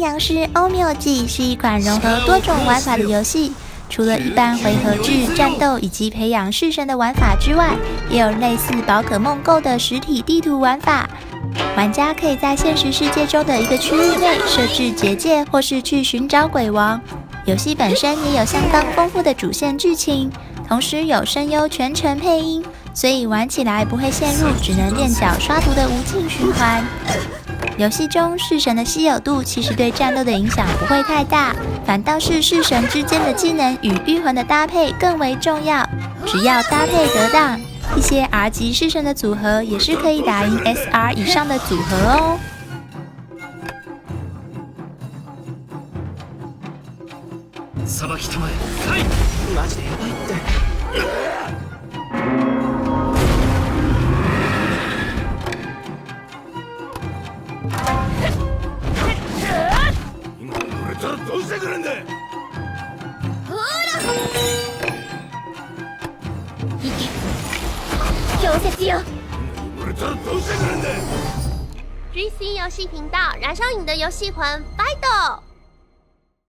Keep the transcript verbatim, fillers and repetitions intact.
阳师欧妙计》是一款融合多种玩法的游戏，除了一般回合制战斗以及培养式神的玩法之外，也有类似宝可梦 Go 的实体地图玩法。玩家可以在现实世界中的一个区域内设置结界，或是去寻找鬼王。游戏本身也有相当丰富的主线剧情，同时有声优全程配音，所以玩起来不会陷入只能练脚刷图的无尽循环。游戏中式神的稀有度其实对战斗的影响不会太大，反倒是式神之间的技能与御魂的搭配更为重要。只要搭配得当，一些 R 级式神的组合也是可以打赢 S R 以上的组合哦。 さばきたまえ、はい、マジでやばいって。今売れたらどうしてくれんだ。ほら。行け。氷雪よ。売れたらどうしてくれんだ。G C 游戏频道，燃烧你的游戏魂 ，Fido。